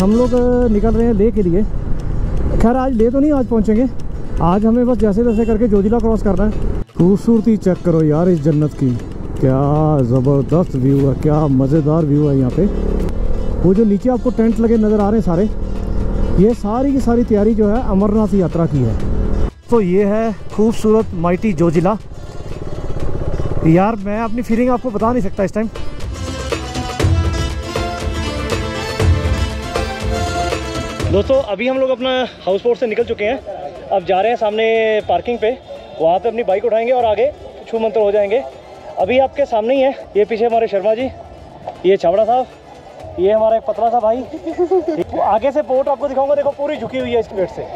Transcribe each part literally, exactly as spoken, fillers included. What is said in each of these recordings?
हम लोग निकल रहे हैं ले के लिए। खैर आज ले तो नहीं आज पहुंचेंगे, आज हमें बस जैसे तैसे करके जोजिला क्रॉस करना है। खूबसूरती चेक करो यार इस जन्नत की, क्या ज़बरदस्त व्यू है, क्या मज़ेदार व्यू है यहाँ पे। वो जो नीचे आपको टेंट लगे नज़र आ रहे हैं सारे, ये सारी की सारी तैयारी जो है अमरनाथ यात्रा की है। तो ये है खूबसूरत माइटी जोजिला। यार मैं अपनी फीलिंग आपको बता नहीं सकता इस टाइम। दोस्तों अभी हम लोग अपना हाउस बोट से निकल चुके हैं, अब जा रहे हैं सामने पार्किंग पे, वहाँ पे अपनी बाइक उठाएंगे और आगे छू मंतर हो जाएंगे। अभी आपके सामने ही है, ये पीछे हमारे शर्मा जी, ये छाबड़ा साहब, ये हमारा एक पतला सा भाई। आगे से बोट आपको दिखाऊंगा, देखो पूरी झुकी हुई है इस पेड़ से।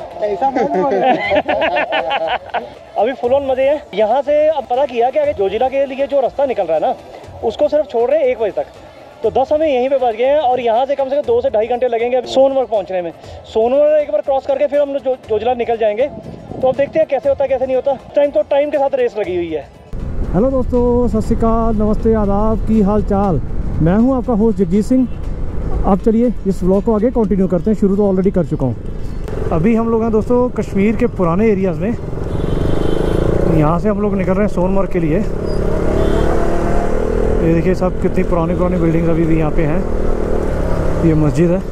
अभी फुल ऑन मजे हैं। यहाँ से अब पता किया कि आगे जोजिला के लिए जो रास्ता निकल रहा है ना, उसको सिर्फ छोड़ रहे हैं एक बजे तक, तो दस हमें यहीं पे बच गए हैं और यहाँ से कम से कम दो से ढाई घंटे लगेंगे सोनमर्ग पहुँचने में। सोनमर्ग एक बार क्रॉस करके फिर हम जो, जोजिला निकल जाएंगे। तो अब देखते हैं कैसे होता है कैसे नहीं होता। टाइम तो टाइम के साथ रेस लगी हुई है। हेलो दोस्तों, सत श्री अकाल, नमस्ते, आदाब, की हाल चाल। मैं हूँ आपका होस्ट जगजीत सिंह। अब चलिए इस व्लॉग को आगे कंटिन्यू करते हैं, शुरू तो ऑलरेडी कर चुका हूँ। अभी हम लोग हैं दोस्तों कश्मीर के पुराने एरियाज़ में। यहाँ से हम लोग निकल रहे हैं सोनमर्ग के लिए। ये देखिए सब कितनी पुरानी पुरानी बिल्डिंग्स अभी भी यहाँ पे हैं। ये मस्जिद है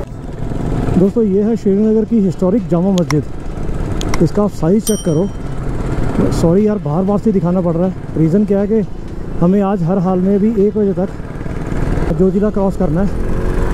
दोस्तों, ये है श्रीनगर की हिस्टोरिक जामा मस्जिद। इसका आप साइज़ चेक करो। सॉरी यार बार बार से दिखाना पड़ रहा है, रीज़न क्या है कि हमें आज हर हाल में भी एक बजे तक जोजिला क्रॉस करना है,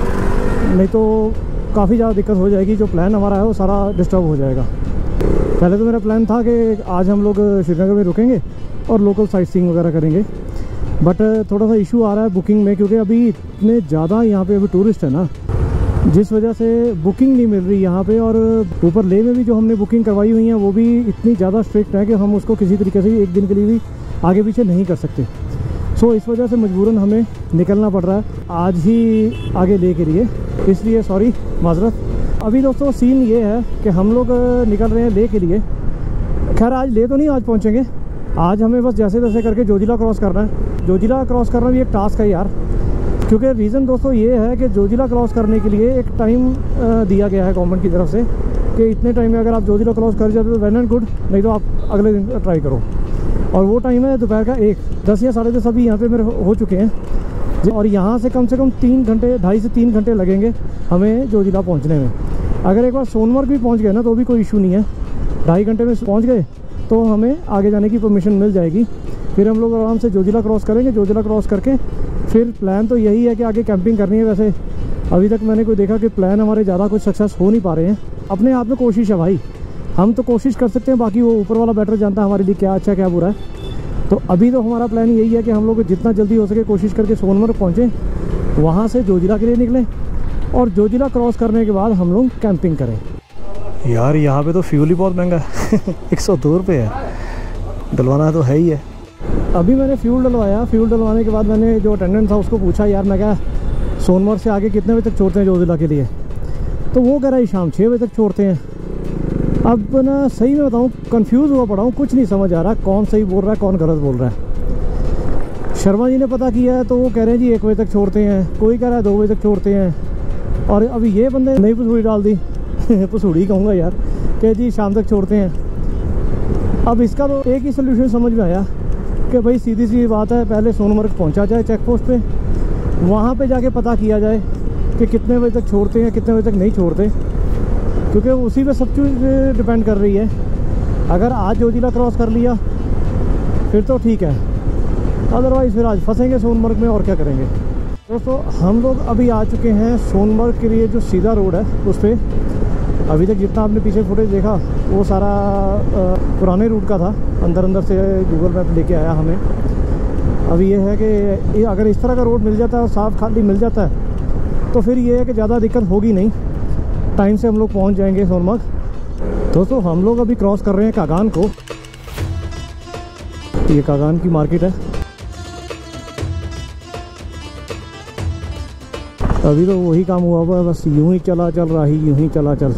नहीं तो काफ़ी ज़्यादा दिक्कत हो जाएगी। जो प्लान हमारा है वो सारा डिस्टर्ब हो जाएगा। पहले तो मेरा प्लान था कि आज हम लोग श्रीनगर में रुकेंगे और लोकल साइट सीइंग वगैरह करेंगे, बट थोड़ा सा इशू आ रहा है बुकिंग में, क्योंकि अभी इतने ज़्यादा यहाँ पे अभी टूरिस्ट है ना, जिस वजह से बुकिंग नहीं मिल रही यहाँ पे। और ऊपर ले में भी जो हमने बुकिंग करवाई हुई है वो भी इतनी ज़्यादा स्ट्रिक्ट है कि हम उसको किसी तरीके से एक दिन के लिए भी आगे पीछे नहीं कर सकते। सो इस वजह से मजबूरन हमें निकलना पड़ रहा है आज ही आगे ले के लिए, इसलिए सॉरी माजरत। अभी दोस्तों सीन ये है कि हम लोग निकल रहे हैं ले के लिए। खैर आज ले तो नहीं आज पहुँचेंगे, आज हमें बस जैसे तैसे करके जोजिला क्रॉस करना है। जोजिला क्रॉस करना भी एक टास्क है यार, क्योंकि रीज़न दोस्तों ये है कि जोजिला क्रॉस करने के लिए एक टाइम दिया गया है गवर्नमेंट की तरफ से कि इतने टाइम में अगर आप जोजिला क्रॉस कर जाते तो वेल एंड गुड, नहीं तो आप अगले दिन ट्राई करो। और वो टाइम है दोपहर का एक दस या साढ़े दस अभी यहाँ पे मेरे हो चुके हैं। और यहाँ से कम से कम तीन घंटे ढाई से तीन घंटे लगेंगे हमें जोजिला पहुँचने में। अगर एक बार सोनमर्ग भी पहुँच गए ना तो भी कोई इशू नहीं है, ढाई घंटे में पहुँच गए तो हमें आगे जाने की परमिशन मिल जाएगी। फिर हम लोग आराम से जोजिला क्रॉस करेंगे। जोजिला क्रॉस करके फिर प्लान तो यही है कि आगे कैंपिंग करनी है। वैसे अभी तक मैंने कोई देखा कि प्लान हमारे ज़्यादा कुछ सक्सेस हो नहीं पा रहे हैं। अपने आप में कोशिश है भाई, हम तो कोशिश कर सकते हैं, बाकी वो ऊपर वाला बेटर जानता है हमारे लिए क्या अच्छा क्या बुरा है। तो अभी तो हमारा प्लान यही है कि हम लोग जितना जल्दी हो सके कोशिश करके सोनमर्ग पहुँचें, वहाँ से जोजिला के लिए निकलें और जोजिला क्रॉस करने के बाद हम लोग कैंपिंग करें। यार यहाँ पे तो फ्यूल ही बहुत महंगा है एक सौ दो रुपये है, डलवाना तो है ही है। अभी मैंने फ्यूल डलवाया, फ्यूल डलवाने के बाद मैंने जो अटेंडेंट था उसको पूछा यार मैं क्या सोनमर्ग से आगे कितने बजे तक छोड़ते हैं जोजिला के लिए, तो वो कह रहा है शाम छः बजे तक छोड़ते हैं। अब ना सही में बताऊँ कंफ्यूज हुआ पड़ा हूँ, कुछ नहीं समझ आ रहा कौन सही बोल रहा है कौन गलत बोल रहा है। शर्मा जी ने पता किया है तो वो कह रहे हैं जी एक बजे तक छोड़ते हैं, कोई कह रहा है दो बजे तक छोड़ते हैं, और अभी ये बंदे नई पसूड़ी डाल दी पसूड़ी कहूँगा यार कि जी शाम तक छोड़ते हैं। अब इसका तो एक ही सोल्यूशन समझ में आया कि भाई सीधी सी बात है, पहले सोनमर्ग पहुंचा जाए चेक पोस्ट पे, वहाँ पे जाके पता किया जाए कि कितने बजे तक छोड़ते हैं कितने बजे तक नहीं छोड़ते, क्योंकि उसी पे सब चीज़ डिपेंड कर रही है। अगर आज जोजिला क्रॉस कर लिया फिर तो ठीक है, अदरवाइज़ फिर आज फंसेंगे सोनमर्ग में और क्या करेंगे। दोस्तों हम लोग अभी आ चुके हैं सोनमर्ग के लिए जो सीधा रोड है उस पर। अभी तक जितना आपने पीछे फुटेज देखा वो सारा आ, पुराने रूट का था, अंदर अंदर से गूगल मैप लेके आया हमें। अभी ये है कि अगर इस तरह का रोड मिल जाता है और साफ खाली मिल जाता है तो फिर ये है कि ज़्यादा दिक्कत होगी नहीं, टाइम से हम लोग पहुंच जाएंगे सोनमर्ग। दोस्तों हम लोग अभी क्रॉस कर रहे हैं कागान को, ये कागान की मार्केट है। अभी तो वही काम हुआ हुआ है, बस यूं ही चला चल रहा ही यूं ही चला चल।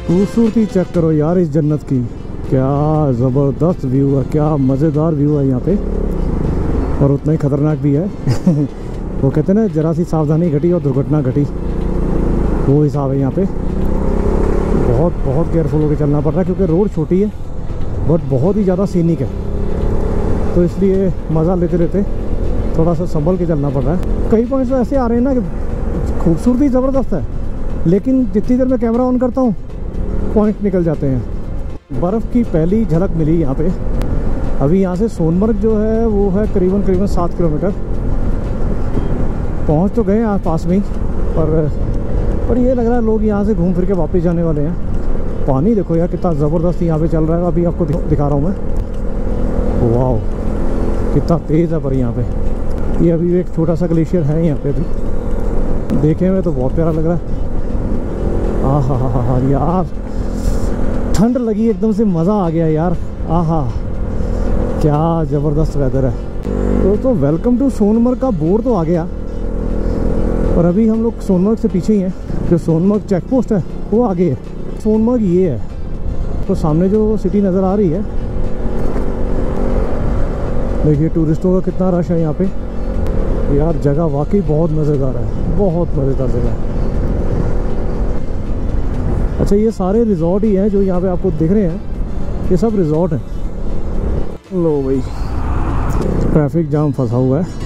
खूबसूरती चेक करो यार इस जन्नत की, क्या ज़बरदस्त व्यू है, क्या मज़ेदार व्यू है यहाँ पे, और उतना ही ख़तरनाक भी है। वो कहते हैं ना जरा सी सावधानी घटी और दुर्घटना घटी, वो हिसाब है यहाँ पे। बहुत बहुत केयरफुल होकर चलना पड़ रहा है क्योंकि रोड छोटी है बट बहुत ही ज़्यादा सीनिक है, तो इसलिए मज़ा लेते लेते थोड़ा सा संभल के चलना पड़ रहा है। कई पॉइंट्स तो ऐसे आ रहे हैं ना कि खूबसूरती ज़बरदस्त है, लेकिन जितनी देर में कैमरा ऑन करता हूँ पॉइंट निकल जाते हैं। बर्फ़ की पहली झलक मिली यहाँ पे। अभी यहाँ से सोनमर्ग जो है वो है करीबन करीबन सात किलोमीटर। पहुँच तो गए यहाँ पास में ही, पर पर ये लग रहा है लोग यहाँ से घूम फिर के वापस जाने वाले हैं। पानी देखो यार कितना ज़बरदस्त यहाँ पे चल रहा है, अभी आपको दिखा रहा हूँ मैं। वाह कितना तेज़ है पर यहाँ पे। ये अभी एक छोटा सा ग्लेशियर है यहाँ पे, अभी देखे में तो बहुत प्यारा लग रहा है। आ हा हा हा यार ठंड लगी एकदम से, मज़ा आ गया यार। आहा क्या ज़बरदस्त वेदर है। तो, तो वेलकम टू सोनमर्ग का बोर्ड तो आ गया, और अभी हम लोग सोनमर्ग से पीछे ही हैं। जो सोनमर्ग चेक पोस्ट है वो आगे है, सोनमर्ग ये है। तो सामने जो सिटी नज़र आ रही है, देखिए टूरिस्टों का कितना रश है यहाँ पे यार। जगह वाकई बहुत मज़ेदार है, बहुत मज़ेदार जगह है। अच्छा ये सारे रिजॉर्ट ही हैं जो यहाँ पे आपको दिख रहे हैं, ये सब रिजॉर्ट हैं। लो भाई ट्रैफिक जाम फंसा हुआ है।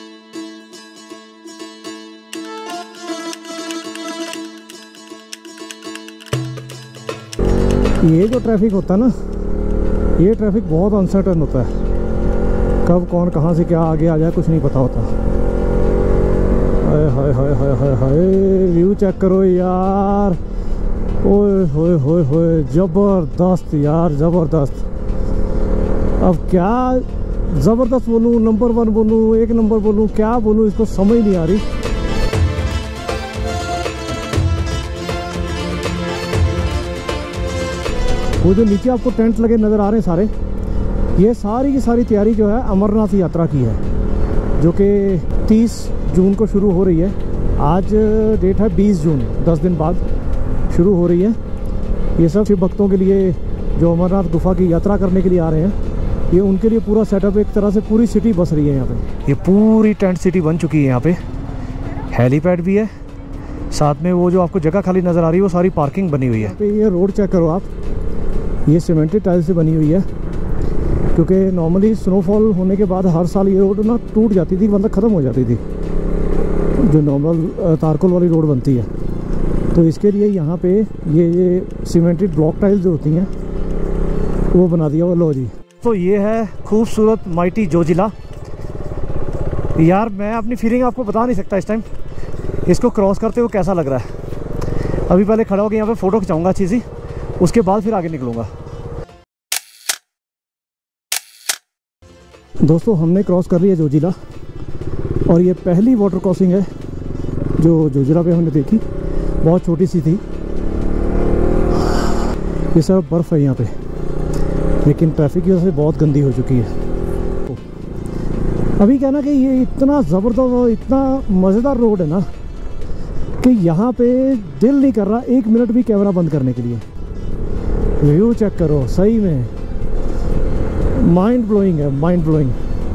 ये जो ट्रैफिक होता है ना, ये ट्रैफिक बहुत अनसर्टन होता है, कब कौन कहाँ से क्या आगे आ जाए कुछ नहीं पता होता। हाय हाय हाय हाय हाय हाय व्यू चेक करो यार, ओए होए होए होए ज़बरदस्त यार ज़बरदस्त। अब क्या ज़बरदस्त बोलूँ, नंबर वन बोलूँ, एक नंबर बोलूँ, क्या बोलूँ, इसको समझ नहीं आ रही। वो जो नीचे आपको टेंट लगे नज़र आ रहे हैं सारे, ये सारी की सारी तैयारी जो है अमरनाथ यात्रा की है, जो कि तीस जून को शुरू हो रही है। आज डेट है बीस जून, दस दिन बाद शुरू हो रही है। ये सब शिव भक्तों के लिए जो अमरनाथ गुफा की यात्रा करने के लिए आ रहे हैं, ये उनके लिए पूरा सेटअप, एक तरह से पूरी सिटी बस रही है यहाँ पे। ये पूरी टेंट सिटी बन चुकी है यहाँ पे, हेलीपैड भी है साथ में। वो जो आपको जगह खाली नज़र आ रही है वो सारी पार्किंग बनी हुई है। ये रोड चेक करो आप, ये सीमेंटेड टाइल से बनी हुई है, क्योंकि नॉर्मली स्नोफॉल होने के बाद हर साल ये रोड ना टूट जाती थी, मतलब ख़त्म हो जाती थी, जो नॉर्मल तारकोल वाली रोड बनती है। तो इसके लिए यहाँ पे ये ये सीमेंटेड ब्लॉक टाइल्स जो होती हैं वो बना दिया वो। लो जी, तो ये है खूबसूरत माइटी जोजिला। यार मैं अपनी फीलिंग आपको बता नहीं सकता इस टाइम, इसको क्रॉस करते हुए कैसा लग रहा है। अभी पहले खड़ा होकर यहाँ पे फ़ोटो खिंचाऊँगा अच्छी सी, उसके बाद फिर आगे निकलूँगा। दोस्तों हमने क्रॉस कर लिया जोजिला, और ये पहली वाटर क्रॉसिंग है जो जोजिला पे हमने देखी, बहुत छोटी सी थी। ये सब बर्फ़ है यहाँ पे, लेकिन ट्रैफिक की वजह से बहुत गंदी हो चुकी है। अभी क्या ना कि ये इतना ज़बरदस्त और इतना मज़ेदार रोड है ना कि यहाँ पे दिल नहीं कर रहा एक मिनट भी कैमरा बंद करने के लिए। व्यू चेक करो, सही में माइंड ब्लोइंग है, माइंड ब्लोइंग।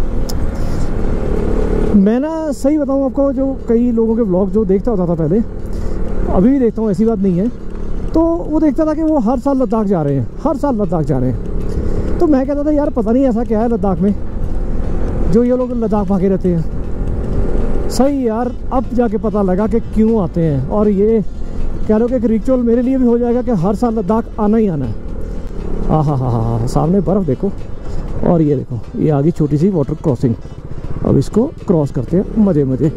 मैं ना सही बताऊँ आपको, जो कई लोगों के व्लॉग जो देखता होता था पहले, अभी भी देखता हूँ, ऐसी बात नहीं है, तो वो देखता था कि वो हर साल लद्दाख जा रहे हैं, हर साल लद्दाख जा रहे हैं। तो मैं कहता था यार पता नहीं ऐसा क्या है लद्दाख में जो ये लोग लद्दाख भागे रहते हैं। सही यार, अब जाके पता लगा कि क्यों आते हैं, और ये कह लो कि एक रिचुअल मेरे लिए भी हो जाएगा कि हर साल लद्दाख आना ही आना है। हाँ हाँ हाँ हाँ, सामने बर्फ़ देखो, और ये देखो ये आ गई छोटी सी वाटर क्रॉसिंग। अब इसको क्रॉस करते हैं मज़े मज़े,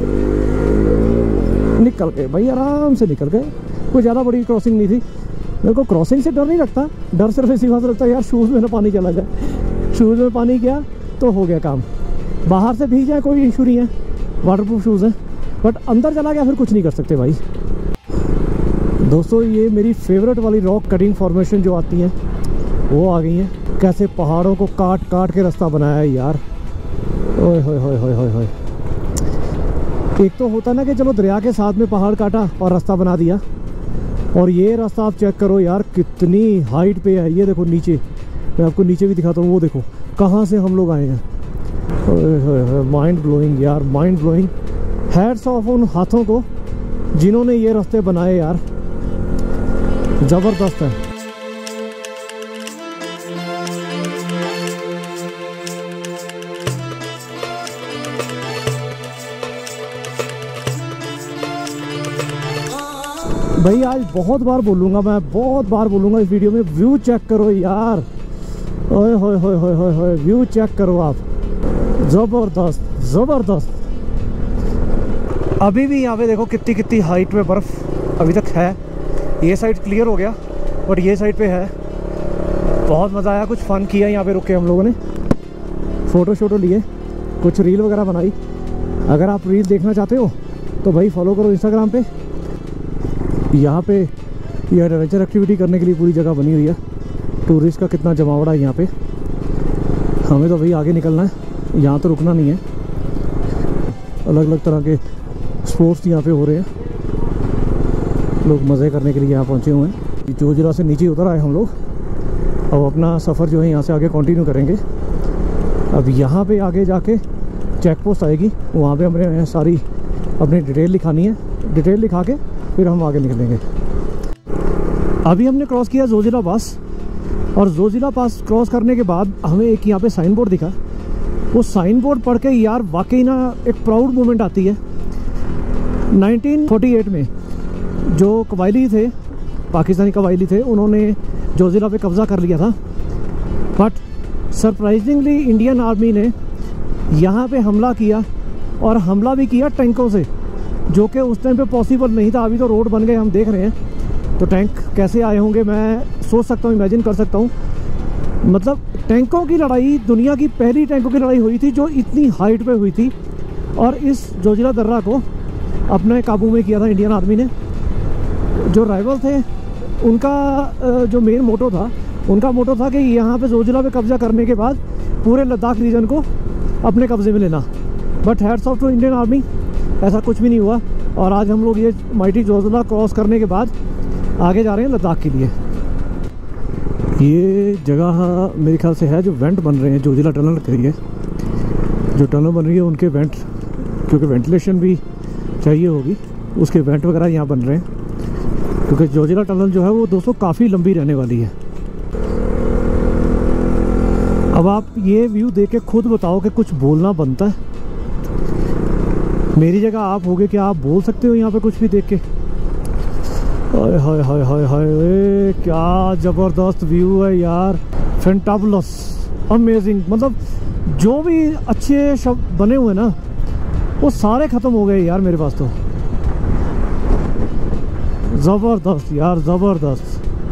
निकल गए भाई, आराम से निकल गए। कोई ज़्यादा बड़ी क्रॉसिंग नहीं थी। मेरे को क्रॉसिंग से डर नहीं लगता, डर सिर्फ इसी बात से लगता है यार शूज़ में ना पानी चला जाए। शूज़ में पानी गया तो हो गया काम, बाहर से भीग जाए कोई इशू नहीं है, वाटरप्रूफ शूज़ हैं, बट अंदर चला गया फिर कुछ नहीं कर सकते भाई। दोस्तों ये मेरी फेवरेट वाली रॉक कटिंग फॉर्मेशन जो आती हैं वो आ गई हैं। कैसे पहाड़ों को काट काट के रास्ता बनाया है यार, ओए होए होए होए होए होए। एक तो होता ना कि चलो दरिया के साथ में पहाड़ काटा और रास्ता बना दिया, और ये रास्ता आप चेक करो यार, कितनी हाइट पे है। ये देखो नीचे, मैं आपको नीचे भी दिखाता हूँ, वो देखो कहाँ से हम लोग आए हैं। माइंड ब्लोइंग यार, माइंड ब्लोइंग। हैट्स ऑफ उन हाथों को जिन्होंने ये रास्ते बनाए यार, ज़बरदस्त है। भाई आज बहुत बार बोलूँगा, मैं बहुत बार बोलूँगा इस वीडियो में, व्यू चेक करो यार। ओए होए होए होए होए होए, व्यू चेक करो आप, ज़बरदस्त ज़बरदस्त। अभी भी यहाँ पे देखो कितनी कितनी हाइट में बर्फ़ अभी तक है। ये साइड क्लियर हो गया और ये साइड पे है। बहुत मज़ा आया, कुछ फ़न किया यहाँ पे रुक के हम लोगों ने, फ़ोटो शोटो लिए, कुछ रील वगैरह बनाई। अगर आप रील देखना चाहते हो तो भाई फॉलो करो इंस्टाग्राम पे। यहाँ पे ये एडवेंचर एक्टिविटी करने के लिए पूरी जगह बनी हुई है। टूरिस्ट का कितना जमावड़ा है यहाँ पे। हमें तो भाई आगे निकलना है, यहाँ तो रुकना नहीं है। अलग अलग तरह के स्पोर्ट्स यहाँ पे हो रहे हैं, लोग मज़े करने के लिए यहाँ पहुँचे हुए हैं। जोजिला से नीचे उतर आए हम लोग, अब अपना सफ़र जो है यहाँ से आगे कंटिन्यू करेंगे। अब यहाँ पे आगे जाके चेक पोस्ट आएगी, वहाँ पे हमें सारी अपनी डिटेल लिखानी है। डिटेल लिखा के फिर हम आगे निकलेंगे। अभी हमने क्रॉस किया जोजिला पास, और जोजिला पास क्रॉस करने के बाद हमें एक यहाँ पे साइन बोर्ड दिखा। वो साइन बोर्ड पढ़ के यार वाकई ना एक प्राउड मोमेंट आती है। नाइनटीन फोर्टी एट में जो कबायली थे, पाकिस्तानी कबायली थे, उन्होंने जोजिला पे कब्ज़ा कर लिया था। बट सरप्राइजिंगली इंडियन आर्मी ने यहाँ पे हमला किया, और हमला भी किया टैंकों से, जो कि उस टाइम पे पॉसिबल नहीं था। अभी तो रोड बन गए, हम देख रहे हैं। तो टैंक कैसे आए होंगे मैं सोच सकता हूँ, इमेजिन कर सकता हूँ। मतलब टैंकों की लड़ाई, दुनिया की पहली टैंकों की लड़ाई हुई थी जो इतनी हाइट पे हुई थी, और इस जोजिला दर्रा को अपने काबू में किया था इंडियन आर्मी ने। जो राइवल थे उनका जो मेन मोटो था, उनका मोटो था कि यहाँ पे जोजिला पे कब्जा करने के बाद पूरे लद्दाख रीजन को अपने कब्जे में लेना। But hats off to Indian army, ऐसा कुछ भी नहीं हुआ। और आज हम लोग ये माइटी जोजिला क्रॉस करने के बाद आगे जा रहे हैं लद्दाख के लिए। ये जगह मेरे ख्याल से है जो वेंट बन रहे हैं जोजिला टनल के लिए। जो टनल बन रही है उनके वेंट, क्योंकि वेंटिलेशन भी चाहिए होगी, उसके वेंट वगैरह यहाँ बन रहे हैं। क्योंकि जोजिला टनल जो है वो दोस्तों काफ़ी लंबी रहने वाली है। अब आप ये व्यू देख के खुद बताओ कि कुछ बोलना बनता है। मेरी जगह आप होगे, क्या आप बोल सकते हो यहाँ पे कुछ भी देख के? हाय हाय हाय हाय हाय, क्या ज़बरदस्त व्यू है यार, फैंटाबुलस, अमेजिंग। मतलब जो भी अच्छे शब्द बने हुए ना वो सारे ख़त्म हो गए यार मेरे पास तो। ज़बरदस्त यार, ज़बरदस्त।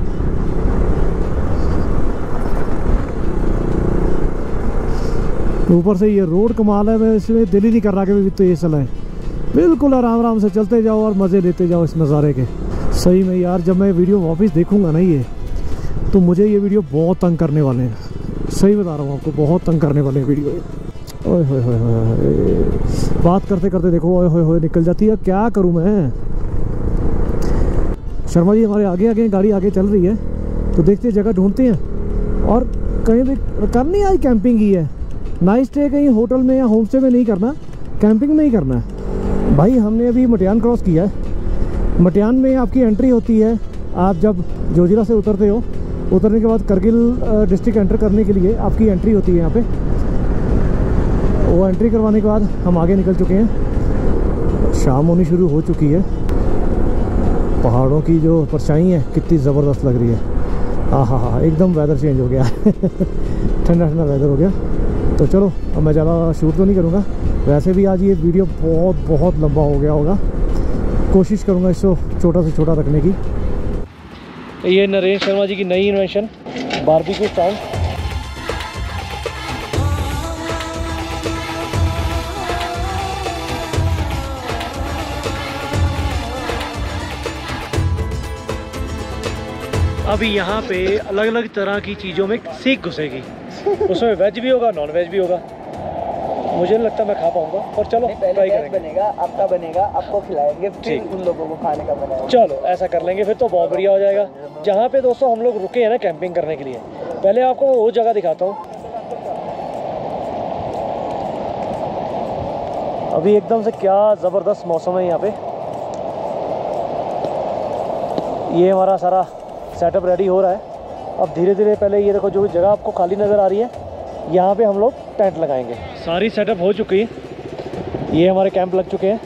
ऊपर से ये रोड कमाल है, मैं इसमें दिल ही नहीं कर रहा कि भी तो ये चलाएं। बिल्कुल आराम आराम से चलते जाओ और मज़े लेते जाओ इस नज़ारे के। सही में यार, जब मैं वीडियो वापस देखूंगा ना ये, तो मुझे ये वीडियो बहुत तंग करने वाले हैं। सही बता रहा हूँ आपको, बहुत तंग करने वाले हैं वीडियो। ओए होए होए होए, बात करते करते देखो ओए होए होए निकल जाती है। क्या करूँ मैं? शर्मा जी हमारे आगे आगे गाड़ी आगे चल रही है, तो देखते जगह ढूंढते हैं। और कहीं भी करनी आज कैंपिंग ही है, नाइट स्टे कहीं होटल में या होम स्टे में नहीं करना, कैंपिंग में ही करना है। भाई हमने अभी मटियान क्रॉस किया है। मटियान में आपकी एंट्री होती है, आप जब जोजिला से उतरते हो, उतरने के बाद करगिल डिस्ट्रिक्ट एंटर करने के लिए आपकी एंट्री होती है यहाँ पे। वो एंट्री करवाने के बाद हम आगे निकल चुके हैं। शाम होनी शुरू हो चुकी है। पहाड़ों की जो परछाई है कितनी ज़बरदस्त लग रही है। हाँ हाँ हाँ, एकदम वेदर चेंज हो गया ठंडा ठंडा वेदर हो गया। तो चलो अब मैं ज़्यादा शूट तो नहीं करूँगा। वैसे भी आज ये वीडियो बहुत बहुत लंबा हो गया होगा, कोशिश करूँगा इसको छोटा से छोटा रखने की। ये नरेश शर्मा जी की नई इन्वेंशन बारबेक्यू स्टॉव। अभी यहाँ पे अलग अलग तरह की चीज़ों में सीख घुसेगी। उसमें वेज भी होगा, नॉन वेज भी होगा। मुझे नहीं लगता मैं खा पाऊंगा, पर चलो ट्राई करेंगे। बनेगा आपका, बनेगा आपको खिलाएंगे, फिर उन लोगों को खाने का बनाएंगे। चलो ऐसा कर लेंगे फिर तो, बहुत बढ़िया हो जाएगा। जहाँ पे दोस्तों हम लोग रुके हैं ना कैंपिंग करने के लिए, पहले आपको वो जगह दिखाता हूँ। अभी एकदम से क्या ज़बरदस्त मौसम है यहाँ पे। ये हमारा सारा सेटअप रेडी हो रहा है। अब धीरे धीरे पहले ये देखो, जो जगह आपको खाली नज़र आ रही है, यहाँ पे हम लोग टेंट लगाएंगे। सारी सेटअप हो चुकी है, ये हमारे कैंप लग चुके हैं।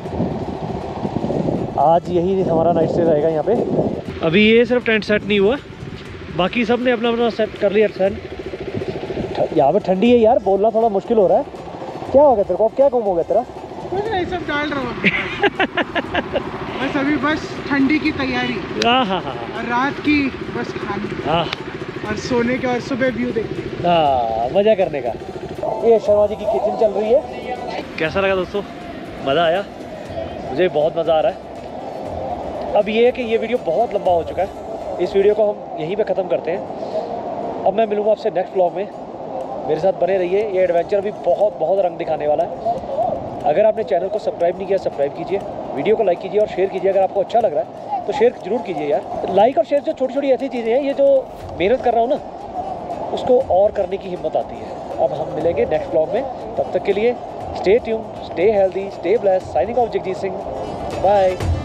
आज यही हमारा नाइट स्टे रहेगा यहाँ पे। अभी ये सिर्फ टेंट सेट नहीं हुआ, बाकी सब ने अपना अपना सेट कर लिया टेंट। यहाँ पे ठंडी है यार, बोलना थोड़ा मुश्किल हो रहा है। क्या हो गया तेरे को, अब क्या गुम हो गया तेरा? कुछ नहीं, सब डाल रहा हूँ बस अभी, बस ठंडी की तैयारी। हाँ हाँ हाँ, और रात की बस खानी, हाँ, और सोने के, और सुबह व्यू देखने, हाँ, मज़ा करने का। ये शर्मा जी की किचन चल रही है। कैसा लगा दोस्तों, मज़ा आया? मुझे बहुत मज़ा आ रहा है। अब ये है कि ये वीडियो बहुत लंबा हो चुका है, इस वीडियो को हम यहीं पे ख़त्म करते हैं। अब मैं मिलूँगा आपसे नेक्स्ट व्लॉग में, मेरे साथ बने रहिए। ये एडवेंचर अभी बहुत बहुत रंग दिखाने वाला है। अगर आपने चैनल को सब्सक्राइब नहीं किया, सब्सक्राइब कीजिए, वीडियो को लाइक कीजिए और शेयर कीजिए। अगर आपको अच्छा लग रहा है तो शेयर जरूर कीजिए यार। लाइक और शेयर जो छोटी छोटी ऐसी चीज़ें हैं, ये जो मेहनत कर रहा हूँ ना, उसको और करने की हिम्मत आती है। अब हम मिलेंगे नेक्स्ट व्लॉग में, तब तक के लिए stay tuned, stay healthy, stay blessed. Signing off Jagjit Singh, bye.